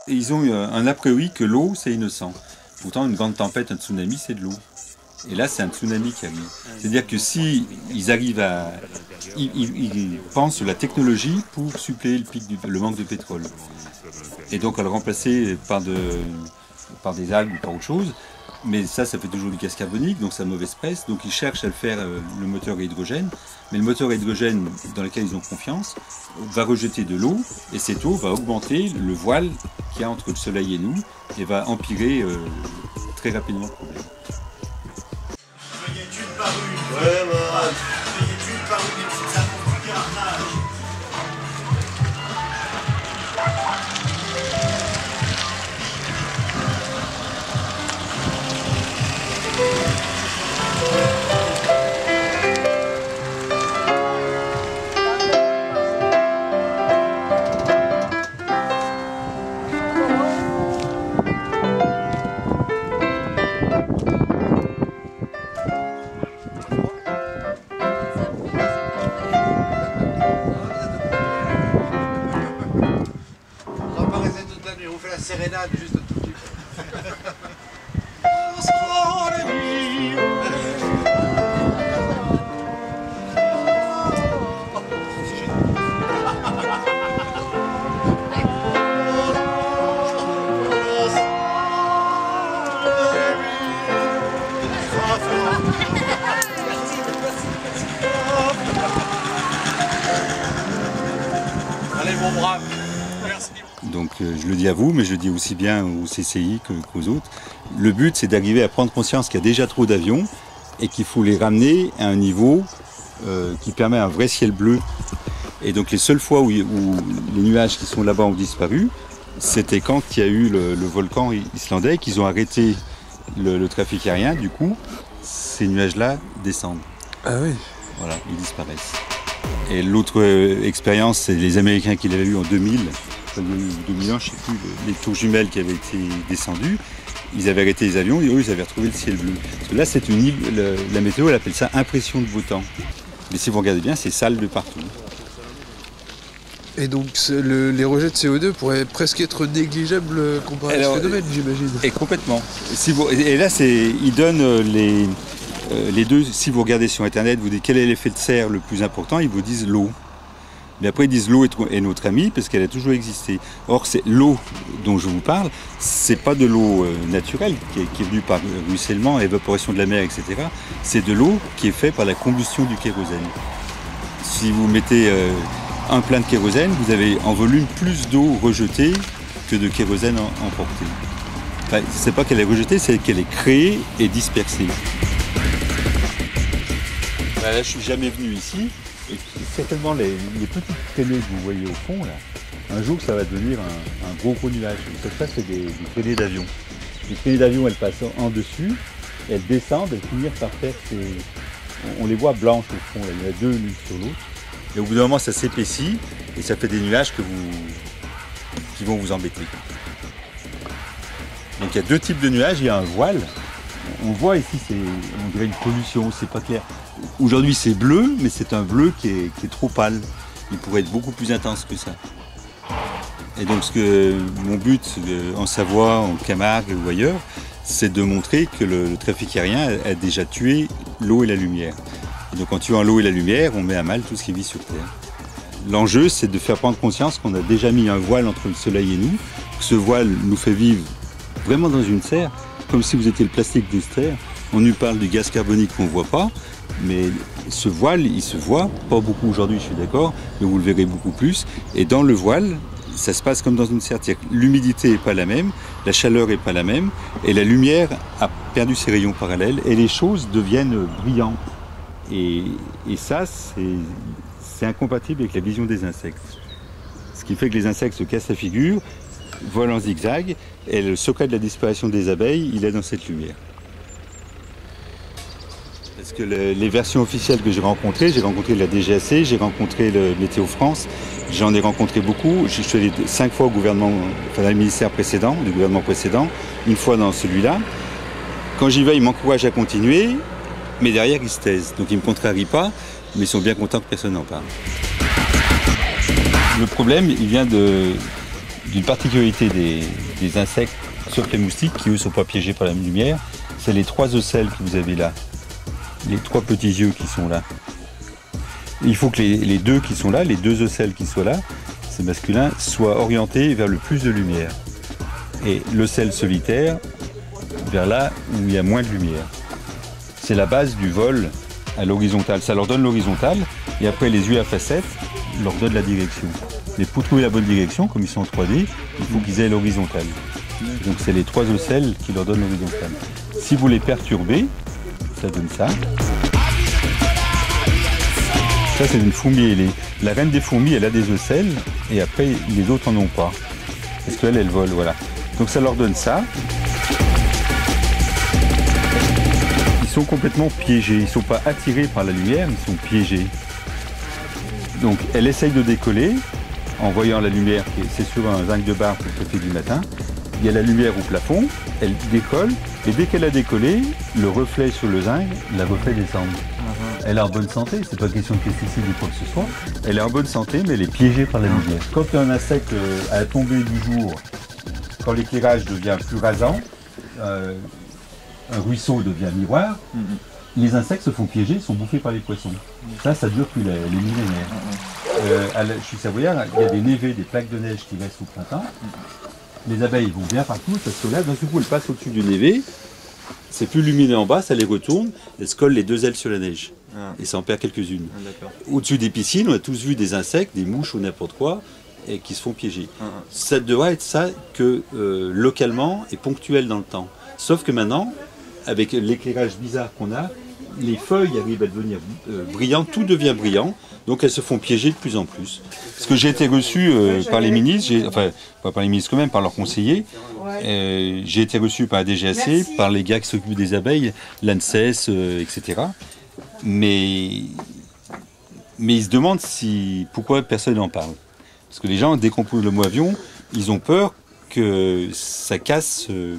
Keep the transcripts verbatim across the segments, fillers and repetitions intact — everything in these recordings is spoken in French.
Et ils ont eu un a priori que l'eau, c'est innocent. Pourtant, une grande tempête, un tsunami, c'est de l'eau. Et là, c'est un tsunami qui arrive. C'est-à-dire que si ils arrivent à... Ils, ils, ils pensent sur la technologie pour suppléer le, pic du, le manque de pétrole. Et donc, à le remplacer par, de, par des algues ou par autre chose. Mais ça, ça fait toujours du gaz carbonique, donc ça a mauvaise presse. Donc ils cherchent à le faire, euh, le moteur à hydrogène. Mais le moteur à hydrogène, dans lequel ils ont confiance, va rejeter de l'eau. Et cette eau va augmenter le voile qu'il y a entre le soleil et nous. Et va empirer euh, très rapidement le problème. Ouais, bah... On fait la sérénade juste un tout petit peu. Allez mon brave. Donc euh, je le dis à vous, mais je le dis aussi bien au C C I qu'aux autres. Le but, c'est d'arriver à prendre conscience qu'il y a déjà trop d'avions et qu'il faut les ramener à un niveau euh, qui permet un vrai ciel bleu. Et donc les seules fois où, où les nuages qui sont là-bas ont disparu, c'était quand il y a eu le, le volcan islandais, qu'ils ont arrêté le, le trafic aérien. Du coup, ces nuages-là descendent. Ah oui. Voilà, ils disparaissent. Et l'autre euh, expérience, c'est les Américains qui l'avaient eu en deux mille. deux mille un, je ne sais plus, les tours jumelles qui avaient été descendues, ils avaient arrêté les avions et eux, ils avaient retrouvé le ciel bleu. Parce que là, c'est une île, le, la météo, elle appelle ça impression de beau temps. Mais si vous regardez bien, c'est sale de partout. Et donc, le, les rejets de C O deux pourraient presque être négligeables comparé Alors, à ce phénomène, j'imagine. Et complètement. Si vous, et là, c'est, ils donnent les, euh, les deux, si vous regardez sur Internet, vous dites quel est l'effet de serre le plus important, ils vous disent l'eau. Mais après, ils disent l'eau est notre amie parce qu'elle a toujours existé. Or, c'est l'eau dont je vous parle, c'est pas de l'eau euh, naturelle qui est, qui est venue par ruissellement, évaporation de la mer, et cetera. C'est de l'eau qui est faite par la combustion du kérosène. Si vous mettez euh, un plein de kérosène, vous avez en volume plus d'eau rejetée que de kérosène en, emporté. Enfin, c'est pas qu'elle est rejetée, c'est qu'elle est créée et dispersée. Ben là, je suis jamais venu ici. Et certainement les, les petites traînées que vous voyez au fond, là, un jour ça va devenir un, un gros gros nuage. Ça se passe, c'est des, des traînées d'avion. Les traînées d'avion, elles passent en dessus, elles descendent, elles finissent par faire ces... On les voit blanches au fond, là. Il y en a deux l'une sur l'autre. Et au bout d'un moment, ça s'épaissit et ça fait des nuages que vous... qui vont vous embêter. Donc il y a deux types de nuages, il y a un voile. On voit ici, c'est, on dirait une pollution, c'est pas clair. Aujourd'hui c'est bleu, mais c'est un bleu qui est, qui est trop pâle. Il pourrait être beaucoup plus intense que ça. Et donc ce que, mon but en Savoie, en Camargue ou ailleurs, c'est de montrer que le, le trafic aérien a, a déjà tué l'eau et la lumière. Et donc en tuant l'eau et la lumière, on met à mal tout ce qui vit sur Terre. L'enjeu, c'est de faire prendre conscience qu'on a déjà mis un voile entre le soleil et nous, que ce voile nous fait vivre vraiment dans une serre, comme si vous étiez le plastique de terre. On nous parle du gaz carbonique qu'on ne voit pas, mais ce voile, il se voit, pas beaucoup aujourd'hui, je suis d'accord, mais vous le verrez beaucoup plus. Et dans le voile, ça se passe comme dans une serre. L'humidité n'est pas la même, la chaleur n'est pas la même, et la lumière a perdu ses rayons parallèles, et les choses deviennent brillantes. Et, et ça, c'est incompatible avec la vision des insectes. Ce qui fait que les insectes se cassent la figure, volent en zigzag, et le secret de la disparition des abeilles, il est dans cette lumière. Parce que le, les versions officielles que j'ai rencontrées, j'ai rencontré la D G A C, j'ai rencontré le Météo France, j'en ai rencontré beaucoup. Je suis allé cinq fois au gouvernement, enfin dans le ministère précédent, du gouvernement précédent, une fois dans celui-là. Quand j'y vais, ils m'encouragent à continuer, mais derrière ils se taisent. Donc ils ne me contrarient pas, mais ils sont bien contents que personne n'en parle. Le problème, il vient de, d'une particularité des, des insectes, sauf les moustiques, qui eux ne sont pas piégés par la lumière, c'est les trois ocelles que vous avez là. Les trois petits yeux qui sont là. Il faut que les, les deux qui sont là, les deux ocelles qui soient là, c'est masculin, soient orientés vers le plus de lumière. Et l'ocelle solitaire vers là où il y a moins de lumière. C'est la base du vol à l'horizontale. Ça leur donne l'horizontale et après les yeux à facettes leur donnent la direction. Mais pour trouver la bonne direction, comme ils sont en trois D, il faut qu'ils aient l'horizontale. Donc c'est les trois ocelles qui leur donnent l'horizontale. Si vous les perturbez, ça donne ça. Ça c'est une fourmi. Les... La reine des fourmis, elle a des ocelles et après les autres en ont pas. Parce qu'elle, elle vole, voilà. Donc ça leur donne ça. Ils sont complètement piégés. Ils ne sont pas attirés par la lumière, ils sont piégés. Donc elle essaye de décoller en voyant la lumière, c'est sur un zinc de bar pour le café du matin. Il y a la lumière au plafond, elle décolle, et dès qu'elle a décollé, le reflet sur le zinc la refait descendre. Uh-huh. Elle est en bonne santé, c'est pas question de pesticides ou quoi que ce soit. Elle est en bonne santé, mais elle est piégée par la lumière. Quand un insecte euh, à la tombée du jour, quand l'éclairage devient plus rasant, euh, un ruisseau devient miroir, mm-hmm. les insectes se font piéger, sont bouffés par les poissons. Ça, ça dure plus les, les millénaires. Euh, à la, je suis savoyard, il y a des névés, des plaques de neige qui restent au printemps. Les abeilles vont bien partout, parce que là, d'un coup, elles passent au-dessus du névé, c'est plus lumineux en bas, ça les retourne, elles se collent les deux ailes sur la neige. Ah. Et ça en perd quelques-unes. Ah, au-dessus des piscines, on a tous vu des insectes, des mouches ou n'importe quoi, et qui se font piéger. Ah. Ça devrait être ça que euh, localement et ponctuel dans le temps. Sauf que maintenant, avec l'éclairage bizarre qu'on a, les feuilles arrivent à devenir euh, brillantes, tout devient brillant, donc elles se font piéger de plus en plus. Parce que j'ai été reçu euh, par les ministres, enfin pas par les ministres quand même, par leurs conseillers, euh, j'ai été reçu par la D G A C, Merci. Par les gars qui s'occupent des abeilles, l'ANSES, euh, et cetera. Mais, mais ils se demandent si, pourquoi personne n'en parle. Parce que les gens, dès qu'on pose le mot avion, ils ont peur que ça casse euh,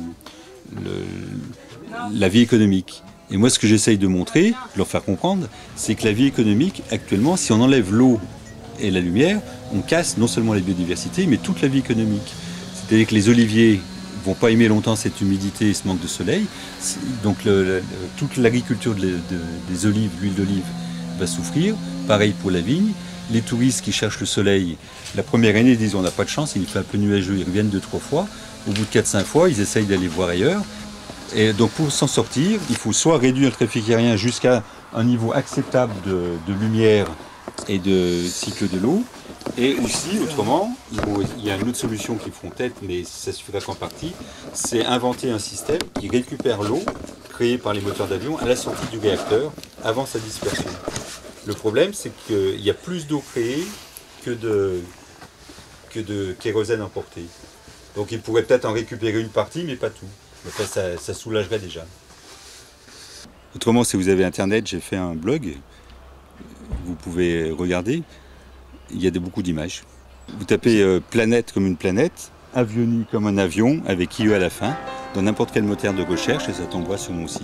le, la vie économique. Et moi, ce que j'essaye de montrer, de leur faire comprendre, c'est que la vie économique, actuellement, si on enlève l'eau et la lumière, on casse non seulement la biodiversité, mais toute la vie économique. C'est-à-dire que les oliviers ne vont pas aimer longtemps cette humidité et ce manque de soleil. Donc le, le, toute l'agriculture de, de, des olives, l'huile d'olive, va souffrir. Pareil pour la vigne. Les touristes qui cherchent le soleil, la première année, ils disent on n'a pas de chance, il fait un peu nuageux, ils reviennent deux, trois fois. Au bout de quatre cinq fois, ils essayent d'aller voir ailleurs. Et donc pour s'en sortir, il faut soit réduire le trafic aérien jusqu'à un niveau acceptable de, de lumière et de cycle de l'eau, et aussi autrement, il y a une autre solution qu'ils feront peut-être, mais ça suffira qu'en partie, c'est inventer un système qui récupère l'eau créée par les moteurs d'avion à la sortie du réacteur avant sa dispersion. Le problème, c'est qu'il y a plus d'eau créée que de, que de kérosène emporté. Donc ils pourraient peut-être en récupérer une partie, mais pas tout. Après, ça, ça soulagerait déjà. Autrement, si vous avez Internet, j'ai fait un blog. Vous pouvez regarder. Il y a de, beaucoup d'images. Vous tapez euh, planète comme une planète, avionie comme un avion, avec I E à la fin, dans n'importe quel moteur de recherche, et ça t'envoie sur mon site.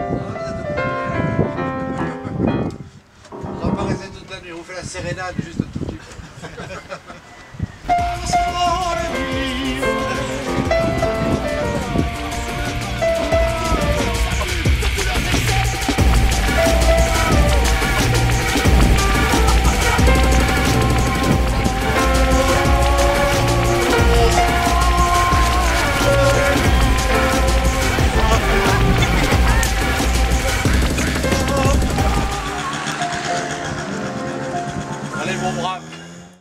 On va pas rester toute la nuit, on fait la sérénade juste